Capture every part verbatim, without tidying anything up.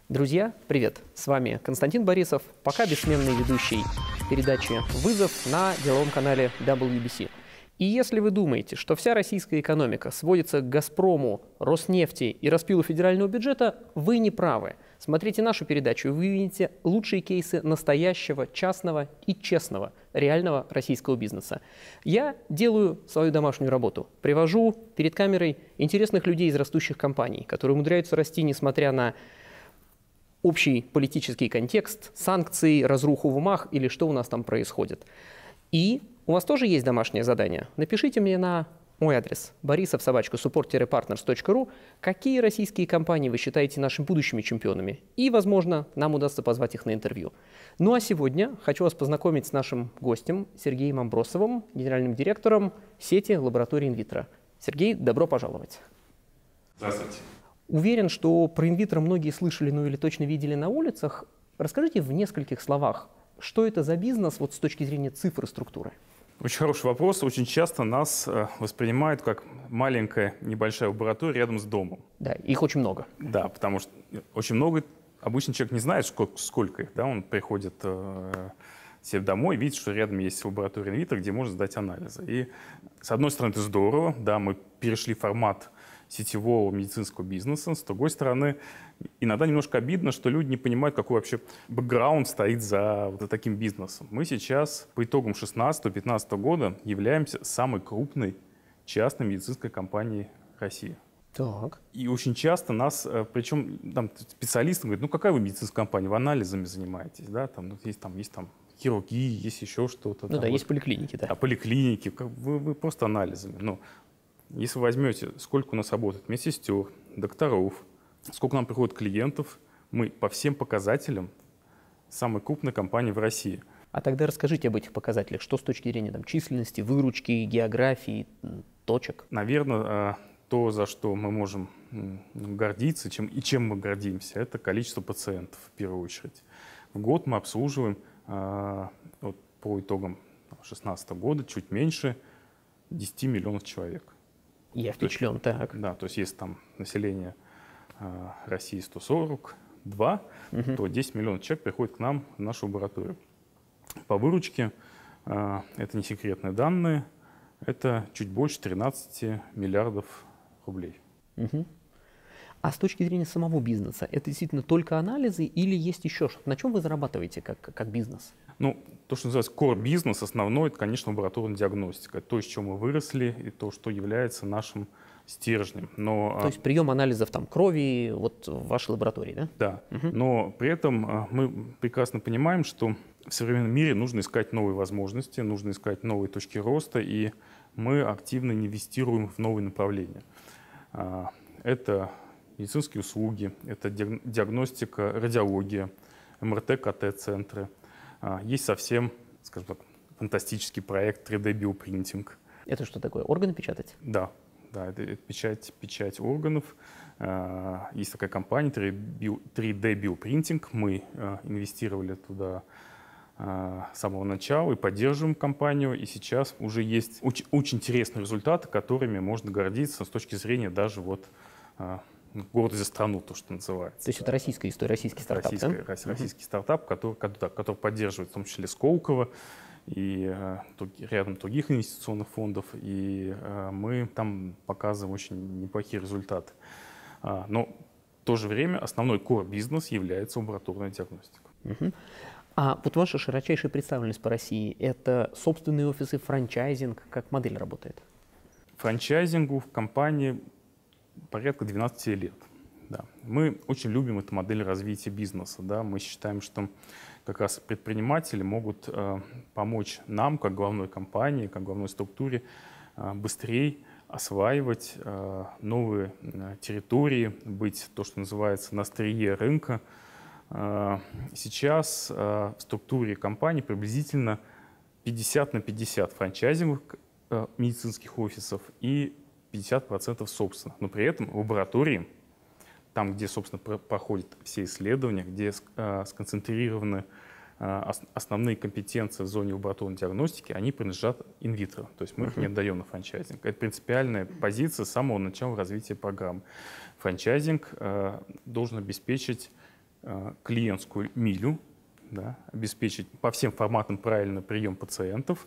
Друзья, привет! С вами Константин Борисов, пока бессменный ведущий передачи «Вызов» на деловом канале дабл ю би си. И если вы думаете, что вся российская экономика сводится к «Газпрому», «Роснефти» и распилу федерального бюджета, вы не правы. Смотрите нашу передачу, и вы увидите лучшие кейсы настоящего, частного и честного, реального российского бизнеса. Я делаю свою домашнюю работу. Привожу перед камерой интересных людей из растущих компаний, которые умудряются расти, несмотря на общий политический контекст, санкции, разруху в умах или что у нас там происходит. И у вас тоже есть домашнее задание. Напишите мне на мой адрес борисов собака support partners точка ру, какие российские компании вы считаете нашими будущими чемпионами. И, возможно, нам удастся позвать их на интервью. Ну а сегодня хочу вас познакомить с нашим гостем Сергеем Амбросовым, генеральным директором сети лабораторий инвитро. Сергей, добро пожаловать. Здравствуйте. Уверен, что про инвитро многие слышали, ну или точно видели на улицах. Расскажите в нескольких словах, что это за бизнес вот с точки зрения цифры структуры? Очень хороший вопрос. Очень часто нас воспринимают как маленькая небольшая лаборатория рядом с домом. Да, их очень много. Да, потому что очень много. Обычно человек не знает, сколько, сколько их. Да? Он приходит э, себе домой, видит, что рядом есть лаборатория инвитро, где можно сдать анализы. И с одной стороны, это здорово. Да, мы перешли в формат сетевого медицинского бизнеса. С другой стороны, иногда немножко обидно, что люди не понимают, какой вообще бэкграунд стоит за вот таким бизнесом. Мы сейчас по итогам две тысячи шестнадцатого — две тысячи пятнадцатого года являемся самой крупной частной медицинской компанией России. Так. И очень часто нас, причем там специалисты говорят, ну какая вы медицинская компания, вы анализами занимаетесь, да, там, ну, есть там, есть там хирургия, есть еще что-то. Ну там, да, вот, есть поликлиники, да. А поликлиники, вы, вы просто анализами. Ну, если вы возьмете, сколько у нас работает медсестер, докторов, сколько нам приходит клиентов, мы по всем показателям самая крупная компания в России. А тогда расскажите об этих показателях. Что с точки зрения там, численности, выручки, географии, точек? Наверное, то, за что мы можем гордиться, чем, и чем мы гордимся, это количество пациентов в первую очередь. В год мы обслуживаем вот, по итогам две тысячи шестнадцатого года чуть меньше десяти миллионов человек. Я впечатлен, то есть, так. Да, то есть если там население э, России сто сорок два, угу. то десять миллионов человек приходит к нам в нашу лабораторию. По выручке, э, это не секретные данные, это чуть больше тринадцати миллиардов рублей. Угу. А с точки зрения самого бизнеса, это действительно только анализы или есть еще что-то? На чем вы зарабатываете как, как бизнес? Ну, то, что называется core бизнес, основной, это, конечно, лабораторная диагностика. Это то, с чем мы выросли, и то, что является нашим стержнем. Но, то есть прием анализов там, крови вот в вашей лаборатории, да? Да, угу. но при этом мы прекрасно понимаем, что в современном мире нужно искать новые возможности, нужно искать новые точки роста, и мы активно инвестируем в новые направления. Это медицинские услуги, это диагностика, радиология, эм эр тэ, ка тэ-центры. Есть совсем, скажем так, фантастический проект три дэ биопринтинг. Это что такое? Органы печатать? Да, да, это печать, печать органов. Есть такая компания три дэ биопринтинг. Мы инвестировали туда с самого начала и поддерживаем компанию. И сейчас уже есть очень, очень интересные результаты, которыми можно гордиться с точки зрения даже вот город за страну, то, что называется. То есть это российская история, российский стартап, Российская, да? Российский uh-huh. стартап, который, который, который поддерживает в том числе Сколково и э, рядом других инвестиционных фондов. И э, мы там показываем очень неплохие результаты. А, но в то же время основной core-бизнес является лабораторная диагностика. Uh-huh. А вот ваша широчайшая представленность по России – это собственные офисы, франчайзинг, как модель работает? Франчайзингу в компании порядка двенадцати лет. Да. Мы очень любим эту модель развития бизнеса. Да. Мы считаем, что как раз предприниматели могут э, помочь нам, как главной компании, как главной структуре, э, быстрее осваивать э, новые э, территории, быть то, что называется на острие рынка. Э, сейчас э, в структуре компании приблизительно пятьдесят на пятьдесят франчайзинговых э, медицинских офисов и пятьдесят процентов собственно. Но при этом лаборатории, там, где, собственно, проходят все исследования, где э, сконцентрированы э, ос основные компетенции в зоне лабораторной диагностики, они принадлежат инвитро. То есть мы их не отдаем на франчайзинг. Это принципиальная позиция с самого начала развития программы. Франчайзинг э, должен обеспечить э, клиентскую милю, да, обеспечить по всем форматам правильно прием пациентов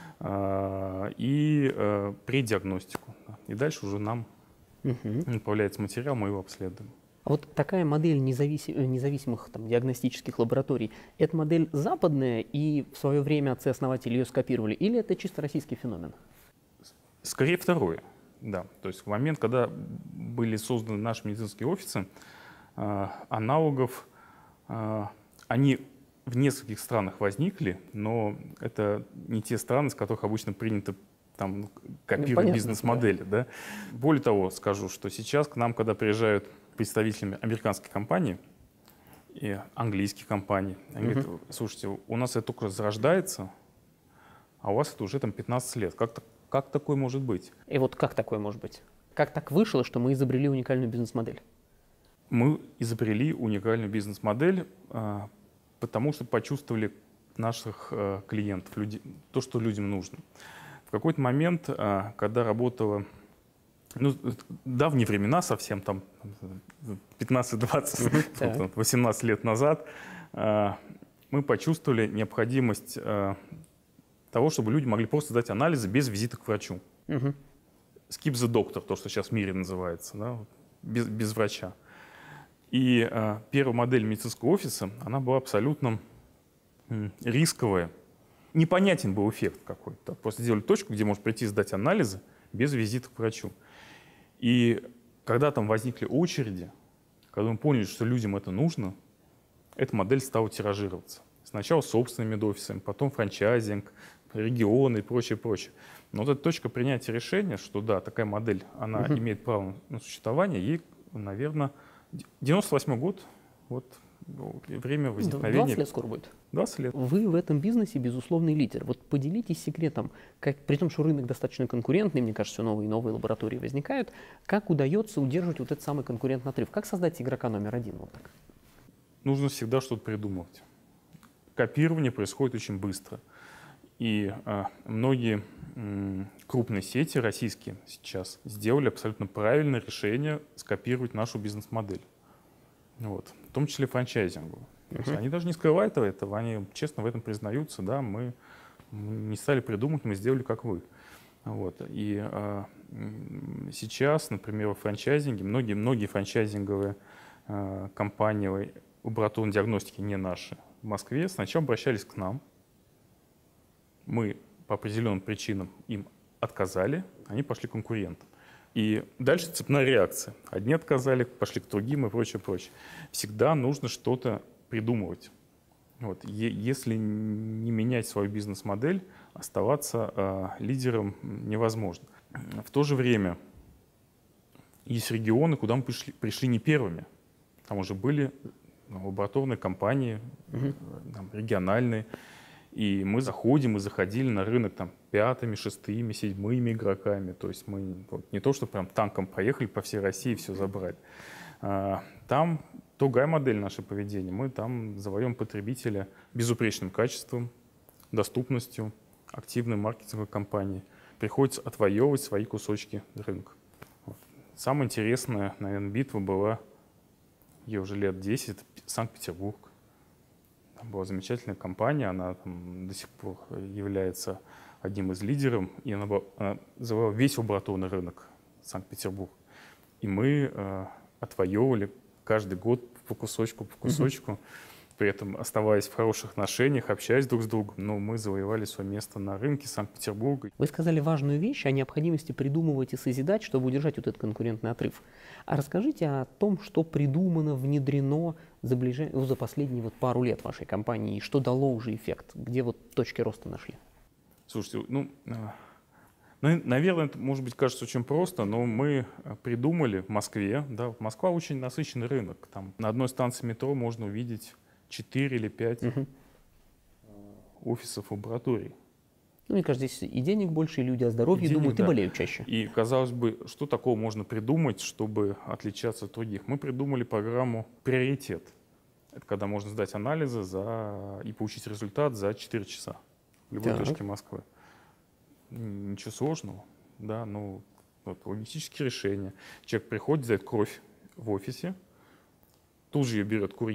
э, и э, предиагностику. Да. И дальше уже нам угу. направляется материал, мы его обследуем. А вот такая модель независим, независимых там, диагностических лабораторий, это модель западная, и в свое время отцы-основатели ее скопировали, или это чисто российский феномен? Скорее второе. Да. То есть в момент, когда были созданы наши медицинские офисы, э, аналогов, э, они в нескольких странах возникли, но это не те страны, с которых обычно принято там, копировать ну, бизнес-модели. Да. Да? Более того, скажу, что сейчас к нам, когда приезжают представителями американской компании и английских компаний, они uh-huh. говорят, слушайте, у нас это только зарождается, а у вас это уже там пятнадцать лет. Как, как такое может быть? И вот как такое может быть? Как так вышло, что мы изобрели уникальную бизнес-модель? Мы изобрели уникальную бизнес-модель, потому что почувствовали наших клиентов, люди, то, что людям нужно. В какой-то момент, когда работала, ну, давние времена совсем, там пятнадцать-двадцать, восемнадцать лет назад, мы почувствовали необходимость того, чтобы люди могли просто сдать анализы без визита к врачу. Угу. Skip the doctor, то, что сейчас в мире называется, да, без, без врача. И э, первая модель медицинского офиса, она была абсолютно м, рисковая. Непонятен был эффект какой-то. Просто сделали точку, где можно прийти сдать анализы без визита к врачу. И когда там возникли очереди, когда мы поняли, что людям это нужно, эта модель стала тиражироваться. Сначала собственными медофисами, потом франчайзинг, регионы и прочее, прочее. Но вот эта точка принятия решения, что да, такая модель, она угу. имеет право на существование, ей, наверное, девяносто восьмой год, вот время возникновения. двадцать лет скоро будет. двадцать лет. Вы в этом бизнесе безусловный лидер. Вот поделитесь секретом, как, при том, что рынок достаточно конкурентный, мне кажется, все новые и новые лаборатории возникают, как удается удерживать вот этот самый конкурентный отрыв? Как создать игрока номер один? Вот так? Нужно всегда что-то придумывать. Копирование происходит очень быстро. И э, многие э, крупные сети российские сейчас сделали абсолютно правильное решение скопировать нашу бизнес-модель. Вот. В том числе франчайзингу. Uh-huh. Они даже не скрывают этого, они честно в этом признаются. Да, мы не стали придумывать, мы сделали как вы. Вот. И э, сейчас, например, в франчайзинге, многие, многие франчайзинговые э, компании лабораторной диагностики, не наши, в Москве сначала обращались к нам. Мы по определенным причинам им отказали, они пошли к конкурентам. И дальше цепная реакция. Одни отказали, пошли к другим и прочее, прочее. Всегда нужно что-то придумывать. Вот. Если не менять свою бизнес-модель, оставаться э, лидером невозможно. В то же время есть регионы, куда мы пришли, пришли не первыми. Там уже были лабораторные компании, угу. там, региональные. И мы заходим и заходили на рынок там, пятыми, шестыми, седьмыми игроками. То есть мы вот, не то, что прям танком поехали по всей России и все забрали. А, там другая модель нашего поведения. Мы там завоем потребителя безупречным качеством, доступностью, активной маркетинговой кампанией. Приходится отвоевывать свои кусочки рынка. Вот. Самая интересная, наверное, битва была, ей уже лет десять, это Санкт-Петербург. Была замечательная компания, она там, до сих пор является одним из лидеров, и она, была, она завоевала весь лабораторный рынок Санкт-Петербург. И мы э, отвоевывали каждый год по кусочку, по кусочку, mm-hmm. при этом оставаясь в хороших отношениях, общаясь друг с другом, но мы завоевали свое место на рынке Санкт-Петербурга. Вы сказали важную вещь о необходимости придумывать и созидать, чтобы удержать вот этот конкурентный отрыв. А расскажите о том, что придумано, внедрено за, ближ... за последние вот пару лет вашей компании, и что дало уже эффект, где вот точки роста нашли? Слушайте, ну, наверное, это, может быть, кажется очень просто, но мы придумали в Москве, да, Москва очень насыщенный рынок, там на одной станции метро можно увидеть четыре или пять угу. офисов лабораторий. Ну, мне кажется, здесь и денег больше, и люди о здоровье и денег, думают, да. и болеют чаще. И, казалось бы, что такого можно придумать, чтобы отличаться от других? Мы придумали программу «Приоритет». Это когда можно сдать анализы за... и получить результат за четыре часа в любой так. точке Москвы. Ничего сложного, да, ну, вот, логистические решения. Человек приходит, сдает кровь в офисе, тут же ее берет курьер,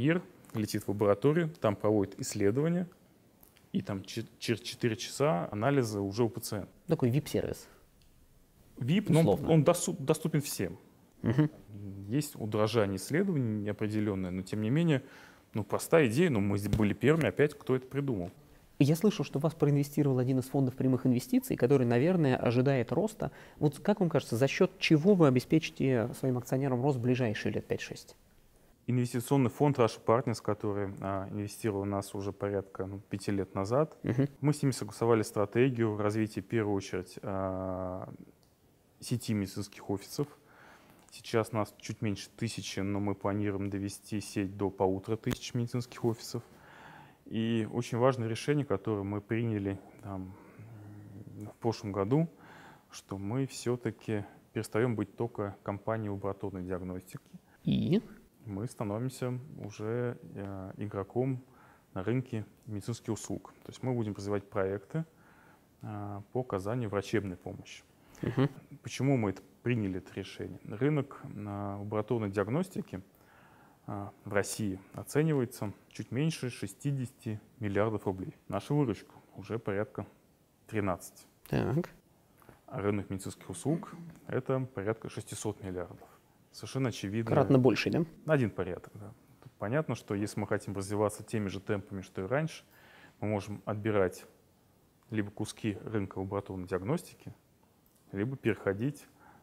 летит в лабораторию, там проводит исследования, и там через четыре часа анализа уже у пациента. Такой вип-сервис. вип, но он, он доступен всем. Угу. Есть удорожание исследований неопределенное, но тем не менее, ну, простая идея, но мы были первыми опять, кто это придумал. Я слышал, что вас проинвестировал один из фондов прямых инвестиций, который, наверное, ожидает роста. Вот как вам кажется, за счет чего вы обеспечите своим акционерам рост в ближайшие лет пять-шесть? Инвестиционный фонд Russia Partners, который а, инвестировал в нас уже порядка ну, пяти лет назад, угу. мы с ними согласовали стратегию развития, в первую очередь, а, сети медицинских офисов. Сейчас нас чуть меньше тысячи, но мы планируем довести сеть до полутора тысяч медицинских офисов. И очень важное решение, которое мы приняли там, в прошлом году, что мы все-таки перестаем быть только компанией лабораторной диагностики. И? Мы становимся уже э, игроком на рынке медицинских услуг. То есть мы будем развивать проекты э, по оказанию врачебной помощи. Угу. Почему мы это приняли это решение? Рынок э, лабораторной диагностики в России оценивается чуть меньше шестидесяти миллиардов рублей. Наша выручка уже порядка тринадцати. Так. А рынок медицинских услуг — это порядка шестисот миллиардов. Совершенно очевидно. Кратно больше, да? Один порядок, да. Тут понятно, что если мы хотим развиваться теми же темпами, что и раньше, мы можем отбирать либо куски рынка лабораторной диагностики, либо переходить,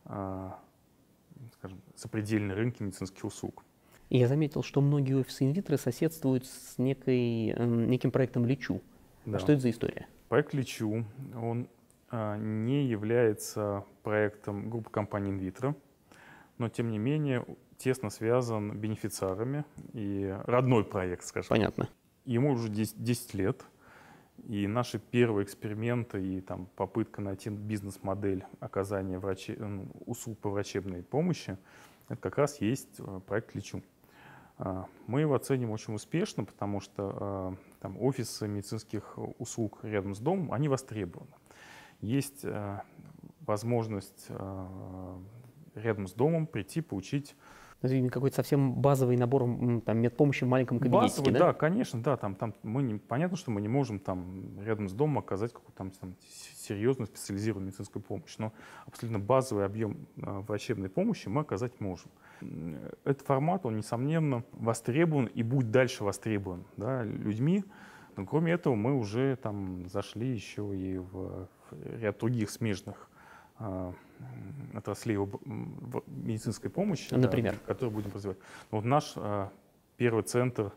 скажем, сопредельные рынки медицинских услуг. И я заметил, что многие офисы инвитро соседствуют с некой, э, неким проектом Лечу. Да. А что это за история? Проект Лечу, он а, не является проектом группы компаний инвитро, но тем не менее тесно связан бенефициарами и родной проект, скажем. Понятно. Ему уже десять лет, и наши первые эксперименты и там, попытка найти бизнес-модель оказания врачи, услуг по врачебной помощи, это как раз есть проект Лечу. Мы его оценим очень успешно, потому что там, офисы медицинских услуг рядом с домом, они востребованы. Есть возможность рядом с домом прийти, получить... Какой-то совсем базовый набор там, медпомощи в маленьком кабинете, Базовый, да? Да, конечно, да. Там, там мы не, понятно, что мы не можем там, рядом с домом оказать какую-то там, там, серьезную специализированную медицинскую помощь, но абсолютно базовый объем э, врачебной помощи мы оказать можем. Этот формат, он, несомненно, востребован и будет дальше востребован, да, людьми. Но кроме этого мы уже там, зашли еще и в, в ряд других смежных отраслей медицинской помощи, например, да, которые будем развивать. Вот наш а, первый центр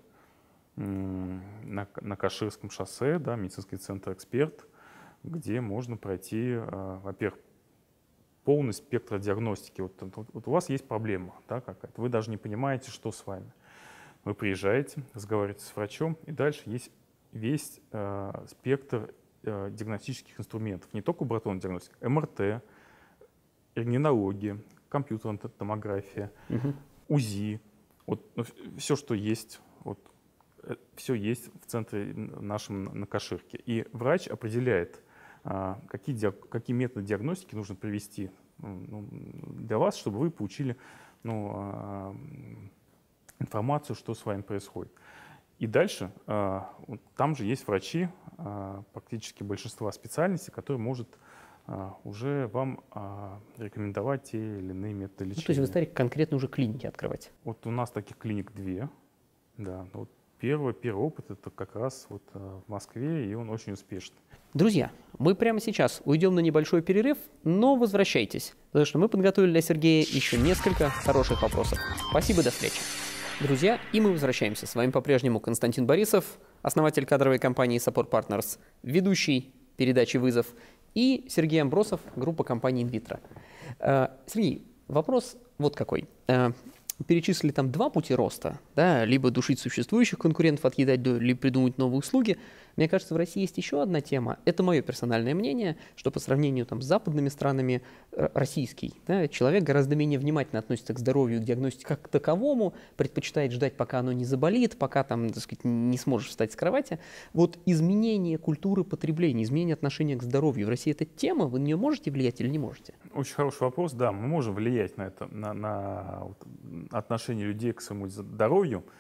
м, на, на Каширском шоссе, да, медицинский центр «Эксперт», где можно пройти, а, во-первых, полный спектр диагностики. Вот, вот, вот у вас есть проблема, да, какая-то, вы даже не понимаете, что с вами. Вы приезжаете, разговариваете с врачом, и дальше есть весь а, спектр диагностических инструментов, не только лабораторная диагностика, эм эр тэ, рентгенология, компьютерная томография, угу. УЗИ, вот, ну, все, что есть, вот, все есть в центре нашем на Каширке. И врач определяет, а, какие, диаг... какие методы диагностики нужно провести ну, для вас, чтобы вы получили ну, а, информацию, что с вами происходит. И дальше а, вот, там же есть врачи, а, практически большинства специальностей, которые может а, уже вам а, рекомендовать те или иные методы лечения. Ну, то есть вы стали конкретно уже клиники открывать? Вот у нас таких клиник две. Да, вот первый, первый опыт это как раз вот, а, в Москве, и он очень успешный. Друзья, мы прямо сейчас уйдем на небольшой перерыв, но возвращайтесь, потому что мы подготовили для Сергея еще несколько хороших вопросов. Спасибо, до встречи. Друзья, и мы возвращаемся. С вами по-прежнему Константин Борисов, основатель кадровой компании Support Partners, ведущий передачи «Вызов», и Сергей Амбросов, группа компании инвитро. Сергей, вопрос вот какой. Перечислили там два пути роста, да, либо душить существующих конкурентов, отъедать, либо придумать новые услуги. Мне кажется, в России есть еще одна тема. Это мое персональное мнение, что по сравнению там, с западными странами российский, да, человек гораздо менее внимательно относится к здоровью, к диагностике как к таковому, предпочитает ждать, пока оно не заболит, пока там, так сказать, не сможешь встать с кровати. Вот изменение культуры потребления, изменение отношения к здоровью в России — это тема, вы на нее можете влиять или не можете? Очень хороший вопрос, да, мы можем влиять на это, на, на вот, отношение людей к своему здоровью.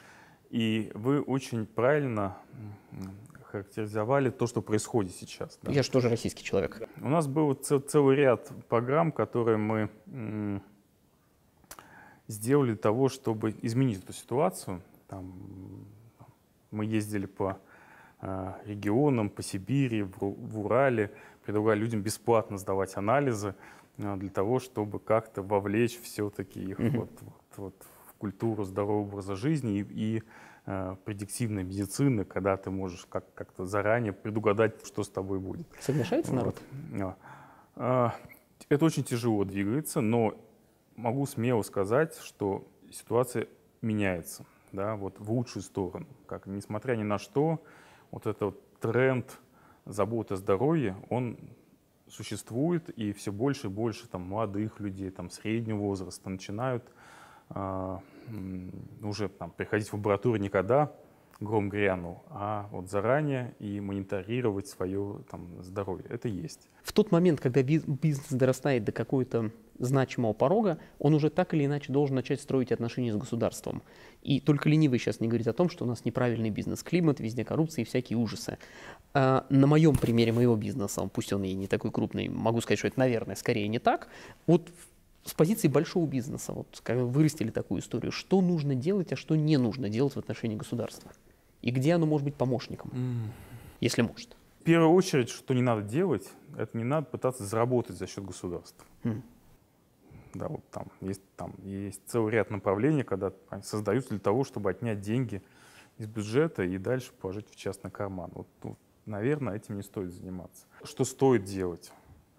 И вы очень правильно характеризовали то, что происходит сейчас. Да. Я же тоже российский человек. У нас был цел, целый ряд программ, которые мы м, сделали для того, чтобы изменить эту ситуацию. Там, мы ездили по э, регионам, по Сибири, в, в Урале, предлагали людям бесплатно сдавать анализы э, для того, чтобы как-то вовлечь все-таки их mm-hmm. вот, вот, вот, в культуру здорового образа жизни и, и э, предиктивной медицины, когда ты можешь как- как-то заранее предугадать, что с тобой будет. Соглашается народ? Вот. Э, это очень тяжело двигается, но могу смело сказать, что ситуация меняется, да, вот в лучшую сторону. Как, несмотря ни на что, вот этот вот тренд заботы о здоровье, он существует, и все больше и больше там, молодых людей там, среднего возраста начинают а, уже там, приходить в лабораторию не когда гром грянул, а вот заранее и мониторировать свое там, здоровье. Это есть. В тот момент, когда бизнес дорастает до какого-то значимого порога, он уже так или иначе должен начать строить отношения с государством. И только ленивый сейчас не говорит о том, что у нас неправильный бизнес-климат, везде коррупция и всякие ужасы. А на моем примере моего бизнеса, пусть он и не такой крупный, могу сказать, что это, наверное, скорее не так. Вот с позиции большого бизнеса, вот как вы вырастили такую историю, что нужно делать, а что не нужно делать в отношении государства? И где оно может быть помощником, mm. если может? В первую очередь, что не надо делать, это не надо пытаться заработать за счет государства. Mm. Да, вот там есть, там есть целый ряд направлений, когда они создаются для того, чтобы отнять деньги из бюджета и дальше положить в частный карман. Вот, вот, наверное, этим не стоит заниматься. Что стоит делать?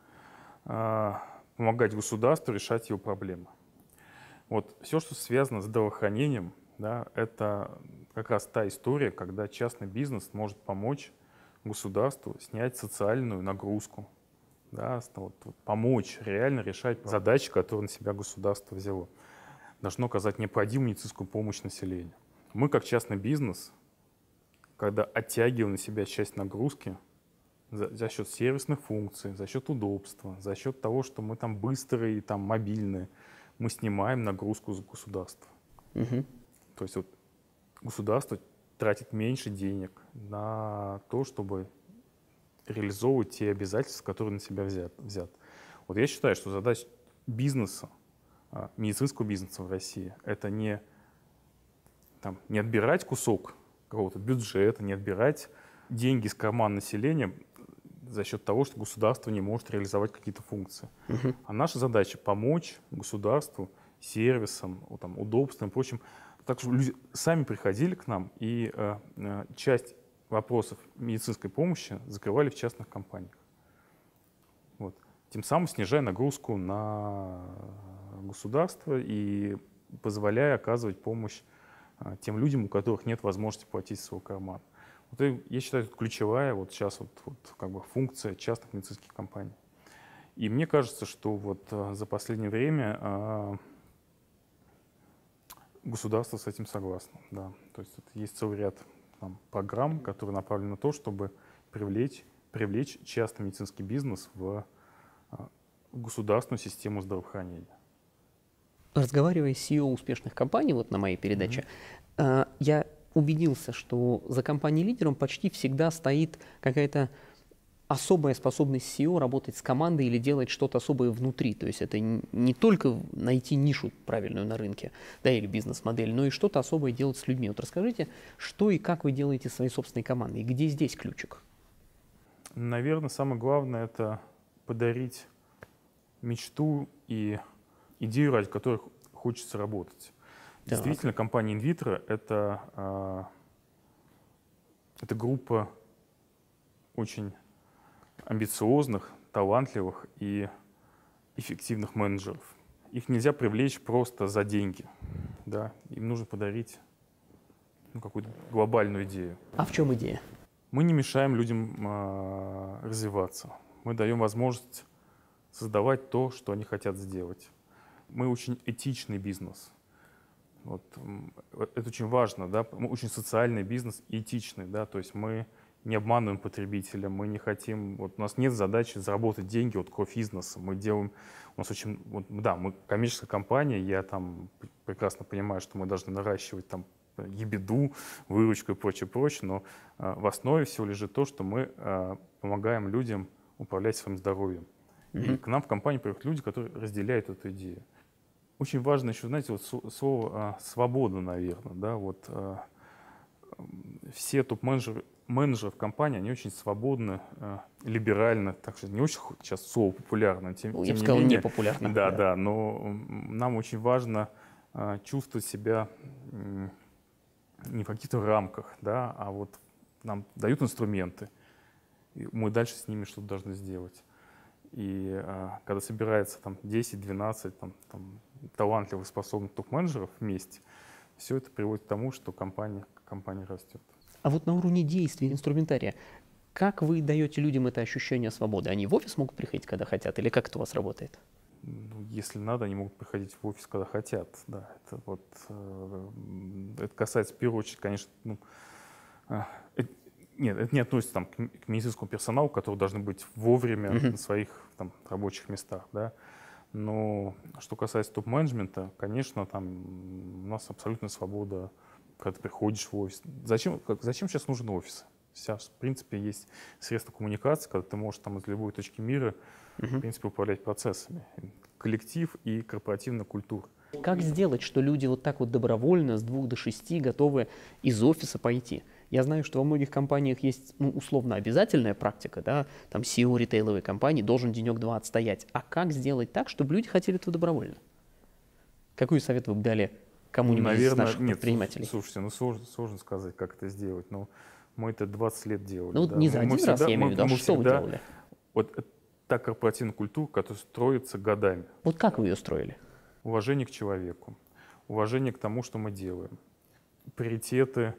А, помогать государству решать его проблемы. Вот все, что связано с здравоохранением, да, это как раз та история, когда частный бизнес может помочь государству снять социальную нагрузку, да, вот, вот, помочь реально решать задачи, которые на себя государство взяло. Должно оказать необходимую медицинскую помощь населению. Мы, как частный бизнес, когда оттягиваем на себя часть нагрузки за, за счет сервисных функций, за счет удобства, за счет того, что мы там быстрые и там мобильные, мы снимаем нагрузку с государства. Угу. То есть вот, государство тратит меньше денег на то, чтобы реализовывать те обязательства, которые на себя взят. взят. Вот я считаю, что задача бизнеса, медицинского бизнеса в России, это не, там, не отбирать кусок какого-то бюджета, не отбирать деньги с кармана населения за счет того, что государство не может реализовать какие-то функции. Uh-huh. А наша задача помочь государству сервисом, там, удобством и прочим. Так что люди сами приходили к нам и э, э, часть вопросов медицинской помощи закрывали в частных компаниях. Вот. Тем самым снижая нагрузку на государство и позволяя оказывать помощь э, тем людям, у которых нет возможности платить из своего кармана. Вот это, я считаю, это ключевая вот сейчас вот, вот, как бы функция частных медицинских компаний. И мне кажется, что вот э, за последнее время э, государство с этим согласно. Да. То есть это есть целый ряд там, программ, которые направлены на то, чтобы привлечь, привлечь частный медицинский бизнес в, в государственную систему здравоохранения. Разговаривая с си и о успешных компаний, вот на моей передаче, mm-hmm. я убедился, что за компанией-лидером почти всегда стоит какая-то особая способность си и о работать с командой или делать что-то особое внутри. То есть это не только найти нишу правильную на рынке, да, или бизнес-модель, но и что-то особое делать с людьми. Вот расскажите, что и как вы делаете со своей собственной командой, и где здесь ключик? Наверное, самое главное — это подарить мечту и идею, ради которых хочется работать. Так. Действительно, компания InVitro — это, это группа очень амбициозных, талантливых и эффективных менеджеров. Их нельзя привлечь просто за деньги. Да? Им нужно подарить ну, какую-то глобальную идею. А в чем идея? Мы не мешаем людям э, развиваться. Мы даем возможность создавать то, что они хотят сделать. Мы очень этичный бизнес. Вот, это очень важно. Да? Мы очень социальный бизнес и этичный. Да? То есть мы не обманываем потребителя, мы не хотим, вот у нас нет задачи заработать деньги от кофе-бизнеса. Мы делаем, у нас очень, вот, да, мы коммерческая компания, я там прекрасно понимаю, что мы должны наращивать там ебеду, выручку и прочее, прочее, но в основе всего лежит то, что мы помогаем людям управлять своим здоровьем. Mm-hmm. И к нам в компанию приходят люди, которые разделяют эту идею. Очень важно еще, знаете, вот слово «свобода», наверное, да, вот все топ-менеджеры менеджеры в компании, они очень свободны, э, либерально, так что не очень сейчас слово популярно, тем, ну, тем я бы не сказал, менее, непопулярно. Да, да, да, но нам очень важно э, чувствовать себя э, не в каких-то рамках, да, а вот нам дают инструменты, и мы дальше с ними что-то должны сделать. И э, когда собирается там десять-двенадцать там, там, талантливых, способных топ-менеджеров вместе, все это приводит к тому, что компания, компания растет. А вот на уровне действий, инструментария, как вы даете людям это ощущение свободы? Они в офис могут приходить, когда хотят, или как это у вас работает? Ну, если надо, они могут приходить в офис, когда хотят. Да, это, вот, э, это касается, в первую очередь, конечно, ну, э, это, нет, это не относится там, к, к медицинскому персоналу, который должны быть вовремя mm-hmm. на своих там, рабочих местах. Да. Но что касается топ-менеджмента, конечно, там у нас абсолютная свобода, когда ты приходишь в офис. Зачем, как, зачем сейчас нужен офис? Сейчас, в принципе, есть средства коммуникации, когда ты можешь там из любой точки мира, uh-huh. в принципе, управлять процессами. Коллектив и корпоративная культура. Как сделать, что люди вот так вот добровольно с двух до шести готовы из офиса пойти? Я знаю, что во многих компаниях есть, ну, условно обязательная практика, да, там си и о ритейловой компании должен денек-два отстоять. А как сделать так, чтобы люди хотели этого добровольно? Какой совет вы бы дали кому-нибудь Наверное, из наших нет, предпринимателей? Слушайте, ну сложно, сложно сказать, как это сделать. Но мы это двадцать лет делали. Ну, да. не за один мы раз, всегда, я имею в виду, а мы что вы всегда, делали? Вот та корпоративная культура, которая строится годами. Вот как вы ее строили? Уважение к человеку, уважение к тому, что мы делаем, приоритеты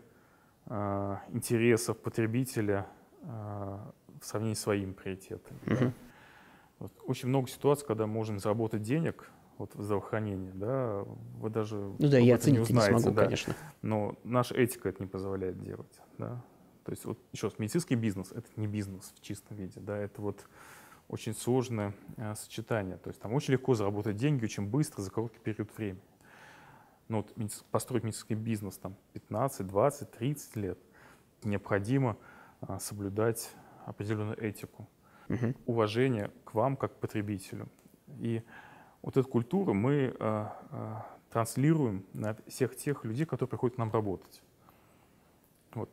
э, интересов потребителя э, в сравнении с своими приоритетами. Uh-huh. Да. Вот. Очень много ситуаций, когда можем заработать денег, вот в здравоохранении, да, вы даже ну да, я оценить не узнаете, не смогу, да, конечно. Но наша этика это не позволяет делать, да. То есть вот еще раз, медицинский бизнес — это не бизнес в чистом виде, да, это вот очень сложное э, сочетание. То есть там очень легко заработать деньги очень быстро за короткий период времени. Но вот медици- построить медицинский бизнес там пятнадцать, двадцать, тридцать лет необходимо э, соблюдать определенную этику, uh-huh. уважение к вам как к потребителю. И вот эту культуру мы э, э, транслируем на всех тех людей, которые приходят к нам работать. Вот.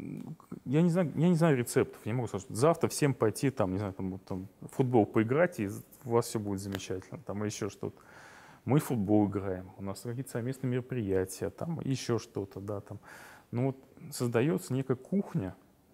Я не знаю, я не знаю рецептов, я не могу сказать, завтра всем пойти там, не знаю, там, там, в футбол поиграть, и у вас все будет замечательно, там, или еще что-то. Мы в футбол играем, у нас какие-то совместные мероприятия, там, еще что-то, да, там. Ну вот создается некая кухня,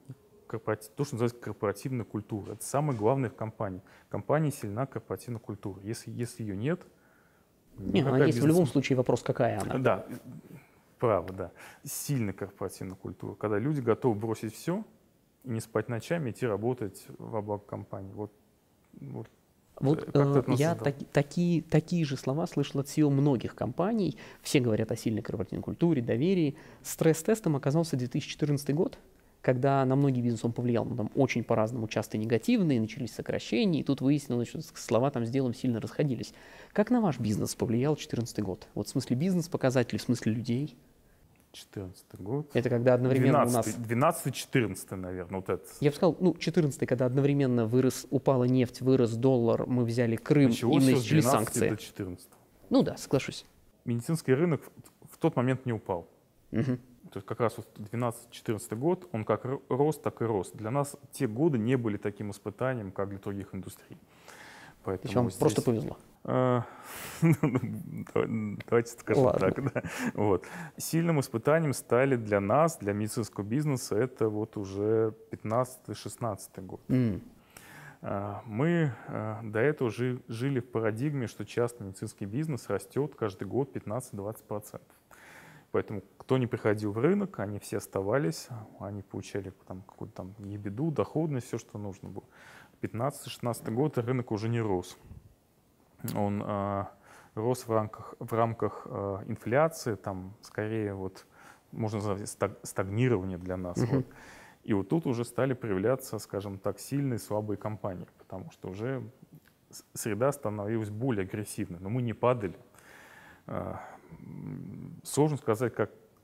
то, что называется корпоративная культура. Это самое главное в компании. Компания сильна корпоративная культура. Если, если ее нет... Не, она есть бизнес... в любом случае, вопрос, какая она. Да, право, да. Сильная корпоративная культура. Когда люди готовы бросить все и не спать ночами, идти работать во благо компании. Вот, вот, вот э, я так, такие, такие же слова слышал от си и о многих компаний. Все говорят о сильной корпоративной культуре, доверии. Стресс-тестом оказался две тысячи четырнадцатый год, когда на многие бизнесы он повлиял, но там очень по-разному, часто негативные, начались сокращения, и тут выяснилось, что слова там с делом сильно расходились. Как на ваш бизнес повлиял две тысячи четырнадцатый год? Вот в смысле бизнес-показателей, в смысле людей? четырнадцатый год. Это когда одновременно двенадцатый, у нас... двенадцатый-четырнадцатый, наверное, вот это. Я бы сказал, ну, четырнадцатый, когда одновременно вырос, упала нефть, вырос доллар, мы взяли Крым, Началось и начались санкции. До четырнадцатого. Ну да, соглашусь. Медицинский рынок в тот момент не упал. Угу. То есть как раз вот двенадцатый-четырнадцатый год, он как рос, так и рос. Для нас те годы не были таким испытанием, как для других индустрий. Поэтому вам здесь... просто повезло. Давайте скажем так. Да. Вот. Сильным испытанием стали для нас, для медицинского бизнеса, это вот уже пятнадцатый-шестнадцатый год. Mm. Мы до этого жили в парадигме, что частный медицинский бизнес растет каждый год пятнадцать-двадцать процентов. Поэтому кто не приходил в рынок, они все оставались, они получали там какую-то там ебеду, доходность, все, что нужно было. пятнадцатый-шестнадцатый год рынок уже не рос. Он э, рос в рамках, в рамках э, инфляции, там скорее вот, можно назвать, стаг, стагнирование для нас. Uh-huh. Вот. И вот тут уже стали появляться, скажем так, сильные, слабые компании, потому что уже среда становилась более агрессивной, но мы не падали. Э, сложно сказать, как,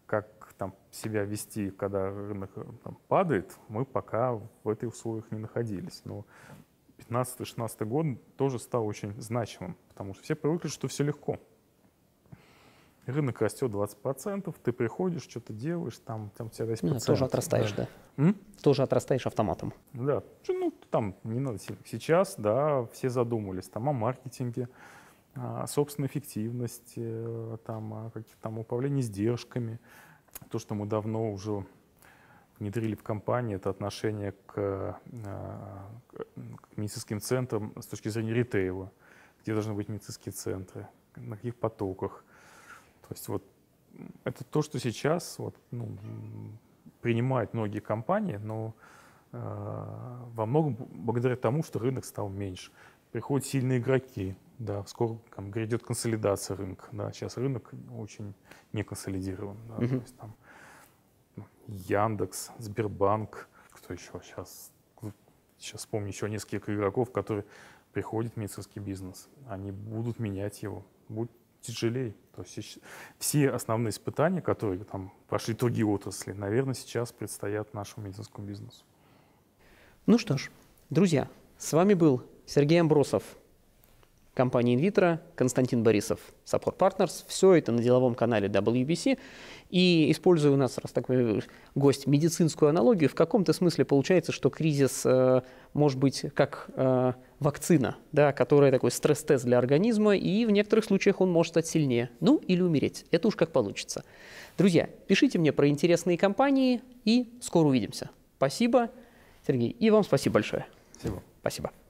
как там себя вести, когда рынок там падает, мы пока в этих условиях не находились. Но пятнадцатый-шестнадцатый год тоже стал очень значимым, потому что все привыкли, что все легко. Рынок растет двадцать процентов, ты приходишь, что-то делаешь, там, там у тебя весь процент. Тоже отрастаешь, да? да? М? Тоже отрастаешь автоматом. Да, ну там не надо сильно. Сейчас, да, все задумались там о маркетинге, о собственной эффективности, там, о каких-то там управлении издержками. То, что мы давно уже внедрили в компании, это отношение к, к медицинским центрам с точки зрения ритейла, где должны быть медицинские центры, на каких потоках. То есть вот это то, что сейчас вот, ну, принимают многие компании, но э, во многом благодаря тому, что рынок стал меньше. Приходят сильные игроки, да, скоро там, грядет консолидация рынка. Да, сейчас рынок очень не консолидирован. Да, uh-huh. То есть, там, Яндекс, Сбербанк, кто еще сейчас? Сейчас вспомню еще несколько игроков, которые приходят в медицинский бизнес. Они будут менять его, будет тяжелее. То есть все основные испытания, которые там прошли другие отрасли, наверное, сейчас предстоят нашему медицинскому бизнесу. Ну что ж, друзья, с вами был Сергей Амбросов, компания Invitro, Константин Борисов, Support Partners. Все это на деловом канале дабл ю би си. И используя у нас, раз такой гость, медицинскую аналогию, в каком-то смысле получается, что кризис э, может быть как э, вакцина, да, которая такой стресс-тест для организма, и в некоторых случаях он может стать сильнее. Ну, или умереть. Это уж как получится. Друзья, пишите мне про интересные компании, и скоро увидимся. Спасибо, Сергей. И вам спасибо большое. Спасибо. Спасибо.